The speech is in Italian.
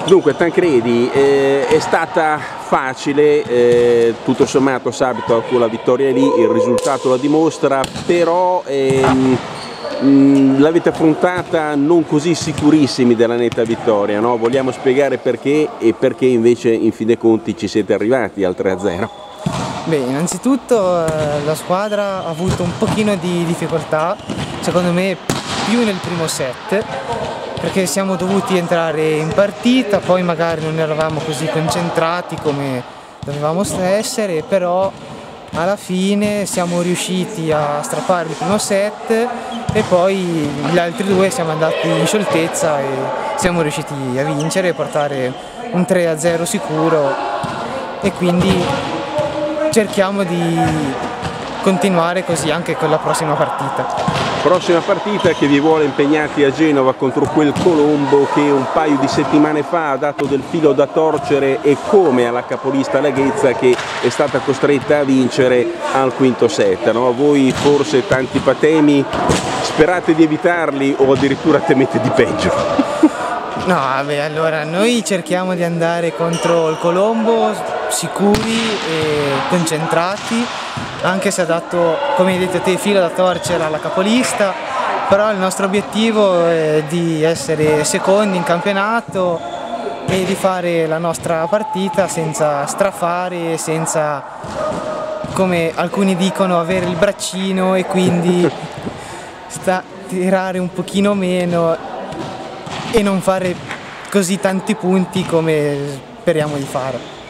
Dunque Tancredi, è stata facile, tutto sommato sabato con la vittoria lì, il risultato la dimostra, però l'avete affrontata non così sicurissimi della netta vittoria, no? Vogliamo spiegare perché e perché invece in fin dei conti ci siete arrivati al 3-0? Beh, innanzitutto la squadra ha avuto un pochino di difficoltà, secondo me più nel primo set, perché siamo dovuti entrare in partita, poi magari non eravamo così concentrati come dovevamo essere, però alla fine siamo riusciti a strappare il primo set e poi gli altri due siamo andati in scioltezza e siamo riusciti a vincere e portare un 3-0 sicuro, e quindi cerchiamo di continuare così anche con la prossima partita. Prossima partita che vi vuole impegnati a Genova contro quel Colombo che un paio di settimane fa ha dato del filo da torcere, e come alla capolista Laghezza che è stata costretta a vincere al quinto set, no? Voi forse tanti patemi sperate di evitarli o addirittura temete di peggio? No, vabbè, allora noi cerchiamo di andare contro il Colombo sicuri e concentrati, anche se ha dato, come hai detto te, filo da torcere alla capolista, però il nostro obiettivo è di essere secondi in campionato e di fare la nostra partita senza strafare, senza, come alcuni dicono, avere il braccino e quindi tirare un pochino meno e non fare così tanti punti come speriamo di fare.